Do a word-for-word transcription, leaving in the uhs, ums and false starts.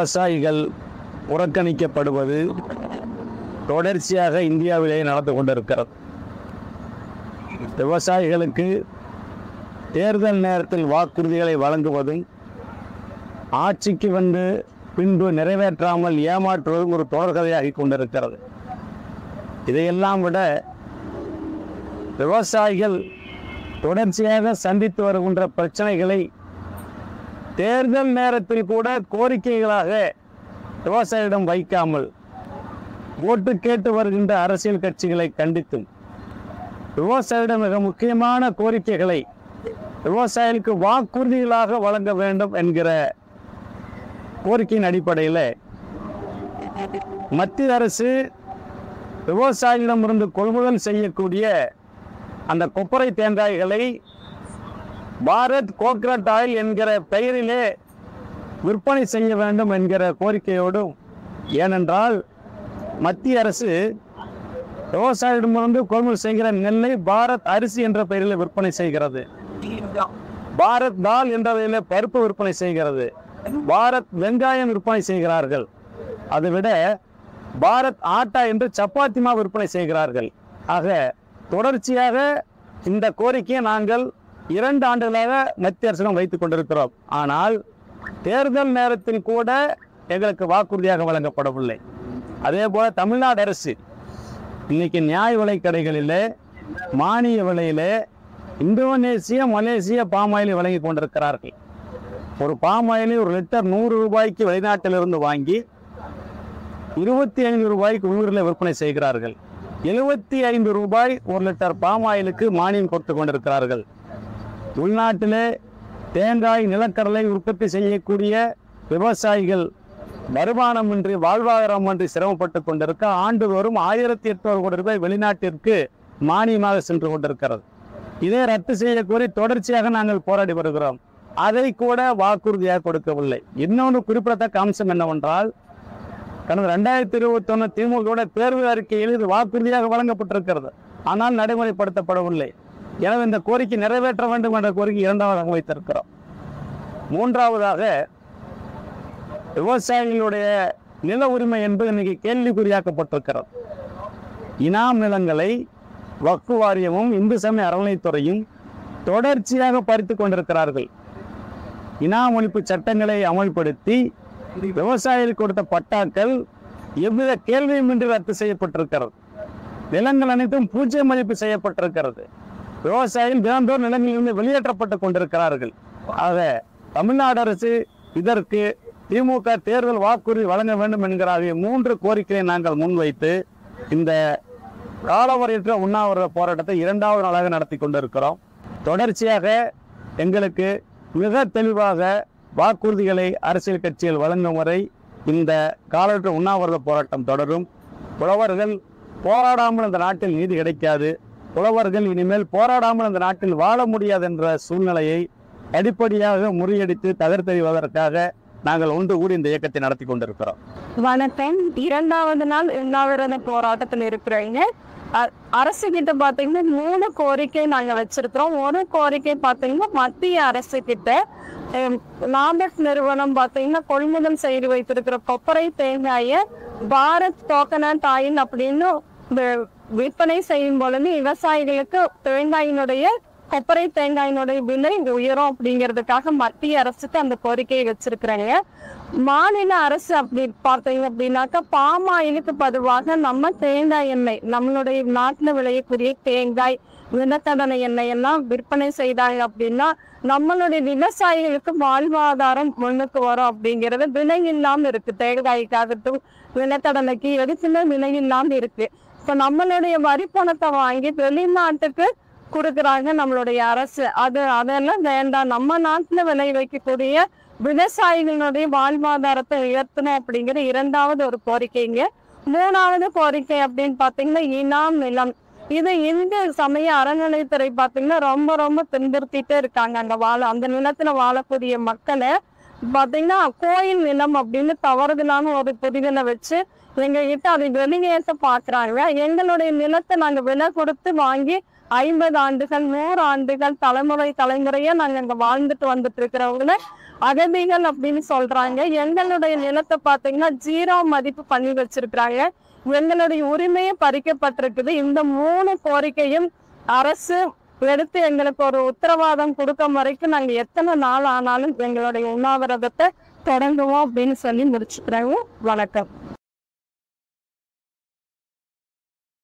விவசாயிகள் புறக்கணிக்கப்படுவது தொடர்ச்சியாக இந்தியாவிலே நடந்து கொண்டிருக்கிறது. விவசாயிகளுக்கு தேர்தல் நேரத்தில் வாக்குறுதிகளை வழங்குவதும் ஆட்சிக்கு வந்து பின்பு நிறைவேற்றாமல் ஏமாற்றுவதும் ஒரு தொடர்கதையாகி கொண்டிருக்கிறது. இதையெல்லாம் விட விவசாயிகள் தொடர்ச்சியாக சந்தித்து வருகின்ற பிரச்சனைகளை தேர்தல் நேரத்தில் கூட கோரிக்கைகளாக விவசாயியிடம் வைக்காமல் ஓட்டு கேட்டு வருகின்ற அரசியல் கட்சிகளை கண்டித்தும் விவசாயியிடம் மிக முக்கியமான கோரிக்கைகளை விவசாயிகளுக்கு வாக்குறுதிகளாக வழங்க வேண்டும் என்கிற கோரிக்கையின் அடிப்படையில் மத்திய அரசு விவசாயிகளிடமிருந்து கொள்முதல் செய்யக்கூடிய அந்த கொப்பரை தேங்காய்களை பாரத் கோக்னட் ஆயில் என்கிற பெயரிலே விற்பனை செய்ய வேண்டும் என்கிற கோரிக்கையோடும், ஏனென்றால் மத்திய அரசு விவசாயிடமிருந்து கொள்முதல் செய்கிற நெல்லை பாரத் அரிசி என்ற பெயரில் விற்பனை செய்கிறது, பாரத் தால் என்ற பெயரில் பருப்பு விற்பனை செய்கிறது, பாரத் வெங்காயம் விற்பனை செய்கிறார்கள். அதைவிட பாரத் ஆட்டா என்று சப்பாத்தி மாவு விற்பனை செய்கிறார்கள். ஆக தொடர்ச்சியாக இந்த கோரிக்கையை நாங்கள் இரண்டு ஆண்டுகளாக மத்திய அரசிடம் வைத்துக் கொண்டிருக்கிறோம். ஆனால் தேர்தல் நேரத்தில் கூட எங்களுக்கு வாக்குறுதியாக வழங்கப்படவில்லை. அதே போல தமிழ்நாடு அரசு இன்னைக்கு நியாய விலை கடைகளில் மானிய விலையிலே இந்தோனேசிய மலேசிய பாமாயிலை வழங்கி கொண்டிருக்கிறார்கள். ஒரு பாமாயிலை ஒரு லிட்டர் நூறு ரூபாய்க்கு வெளிநாட்டிலிருந்து வாங்கி இருபத்தி ஐந்து ரூபாய்க்கு உள்ளூரில் விற்பனை செய்கிறார்கள். எழுபத்தி ஐந்து ரூபாய் ஒரு லிட்டர் பாமாயிலுக்கு மானியம் கொடுத்து கொண்டிருக்கிறார்கள். உள்நாட்டிலே தேங்காய் நிலக்கடலை உற்பத்தி செய்யக்கூடிய விவசாயிகள் வருமானமின்றி வாழ்வாதாரமின்றி சிரமப்பட்டு கொண்டிருக்க ஆண்டுதோறும் ஆயிரத்தி எட்நூறு கோடி ரூபாய் வெளிநாட்டிற்கு மானியமாக சென்று கொண்டிருக்கிறது. இதை ரத்து செய்யக்கோரி தொடர்ச்சியாக நாங்கள் போராடி வருகிறோம். அதை கூட வாக்குறுதியாக கொடுக்கவில்லை. இன்னொன்று குறிப்பிடத்தக்க அம்சம் என்னவென்றால், கடந்த ரெண்டாயிரத்தி இருபத்தி ஒன்று திமுக தேர்வு அறிக்கையில் இது வாக்குறுதியாக வழங்கப்பட்டிருக்கிறது, ஆனால் நடைமுறைப்படுத்தப்படவில்லை. எனவே இந்த கோரிக்கை நிறைவேற்ற வேண்டும் என்ற கோரிக்கை இரண்டாவதாக வைத்திருக்கிறோம். மூன்றாவதாக விவசாயிகளுடைய நில உரிமை என்பது இன்னைக்கு கேள்விக்குறியாக்கப்பட்டிருக்கிறது. இனாம் நிலங்களை வக்ஃப் வாரியமும் இந்து சமய அறநிலைத்துறையும் தொடர்ச்சியாக பறித்து கொண்டிருக்கிறார்கள். இனாம் ஒழிப்பு சட்டங்களை அமல்படுத்தி விவசாயிகளுக்கு கொடுத்த பட்டாக்கள் எவ்வித கேள்வியுமின்றி ரத்து செய்யப்பட்டிருக்கிறது. நிலங்கள் அனைத்தும் பூஜ்ஜிய மதிப்பு செய்யப்பட்டிருக்கிறது. விவசாயிகள் தினந்தோறும் நிலங்களிலிருந்து வெளியேற்றப்பட்டு கொண்டிருக்கிறார்கள். ஆக தமிழ்நாடு அரசு இதற்கு திமுக தேர்தல் வாக்குறுதி வழங்க வேண்டும் என்கிற மூன்று கோரிக்கையை நாங்கள் முன்வைத்து இந்த காலவரையற்ற உண்ணாவிரத போராட்டத்தை இரண்டாவது நாளாக நடத்தி கொண்டிருக்கிறோம். தொடர்ச்சியாக எங்களுக்கு மிக தெளிவாக வாக்குறுதிகளை அரசியல் கட்சிகள் வழங்கும் வரை இந்த காலவரையற்ற உண்ணாவிரத போராட்டம் தொடரும். புலவர்கள் போராடாமல் இந்த நாட்டில் நீதி கிடைக்காது, புலவர்கள் இனிமேல் போராடாமல் இந்த நாட்டில் வாழ முடியாது என்ற சூழ்நிலையை அடிப்படையாக முறியடித்து தகர்த்தெறிவதற்காக நாங்கள் ஒன்று கூடி இந்த இயக்கத்தை நடத்தி கொண்டிருக்கிறோம். வணக்கம். இரண்டாவது நாள் உண்ணாவிரத போராட்டத்தில் இருக்கிறீங்க. அரசு கிட்ட பாத்தீங்கன்னா மூணு கோரிக்கை நாங்க வச்சிருக்கிறோம். ஒரு கோரிக்கை பாத்தீங்கன்னா மத்திய அரசு கிட்ட லாபட் நிறுவனம் பாத்தீங்கன்னா கொள்முதல் செய்து வைத்திருக்கிற கொப்பரை தேங்காய பாரத் கோகனட் ஆயில் அப்படின்னு விற்பனை செய்யும் பொழுது விவசாயிகளுக்கு தேங்காயினுடைய கொப்பரை தேங்காயினுடைய விலை உயரும் அப்படிங்கிறதுக்காக மத்திய அரசுக்கு அந்த கோரிக்கையை வச்சிருக்கிறாங்க. மாநில அரசு அப்படி பார்த்தீங்க அப்படின்னாக்கா பாமாயிலுக்கு பதிவாக நம்ம தேங்காய் எண்ணெய், நம்மளுடைய நாட்டில் விளையக்கூடிய தேங்காய் நிலக்கடலை எண்ணெய் எல்லாம் விற்பனை செய்தாங்க அப்படின்னா நம்மளுடைய விவசாயிகளுக்கு வாழ்வாதாரம் முன்னுக்கு வரும் அப்படிங்கிறது விலை இல்லாமல் இருக்கு. தேங்காய்க்காகட்டும் நிலக்கடலைக்கு எதுக்குமே விலை இல்லாமல் இருக்கு. இப்ப நம்மளுடைய வரி பணத்தை வாங்கி வெளிநாட்டுக்கு கொடுக்குறாங்க நம்மளுடைய அரசு. அது அதெல்லாம் வேண்டாம். நம்ம நாட்டுல விளை வைக்கக்கூடிய விவசாயிகளுடைய வாழ்வாதாரத்தை உயர்த்தணும் அப்படிங்கிற இரண்டாவது ஒரு கோரிக்கைங்க. மூணாவது கோரிக்கை அப்படின்னு பாத்தீங்கன்னா இனாம் நிலம். இது இந்து சமய அறநிலைத்துறை பாத்தீங்கன்னா ரொம்ப ரொம்ப துன்புறுத்திட்டே இருக்காங்க. அங்க வாழ அந்த நிலத்துல வாழக்கூடிய மக்களை பாத்தீங்கன்னா கோயில் நிலம் அப்படின்னு தவறுதலான ஒரு புரிதலை வச்சு எங்க கிட்ட அதை வெளியேற்ற பாக்குறாங்க. எங்களுடைய நிலத்தை நாங்க விலை கொடுத்து வாங்கி ஐம்பது ஆண்டுகள் நூறு ஆண்டுகள் தலைமுறை தலைமுறையா நாங்க இங்க வாழ்ந்துட்டு வந்துட்டு இருக்கிறவங்கள அகதிகள் அப்படின்னு சொல்றாங்க. எங்களுடைய நிலத்தை பாத்தீங்கன்னா ஜீரோ மதிப்பு பண்ணி வச்சிருக்கிறாங்க. எங்களுடைய உரிமையை பறிக்கப்பட்டிருக்குது. இந்த மூணு கோரிக்கையும் அரசு எடுத்து எங்களுக்கு ஒரு உத்தரவாதம் கொடுக்கும் வரைக்கும் நாங்க எத்தனை நாள் ஆனாலும் எங்களுடைய உண்ணாவிரதத்தை தொடங்குவோம் அப்படின்னு சொல்லி முடிச்சுக்கிறோம். வணக்கம்.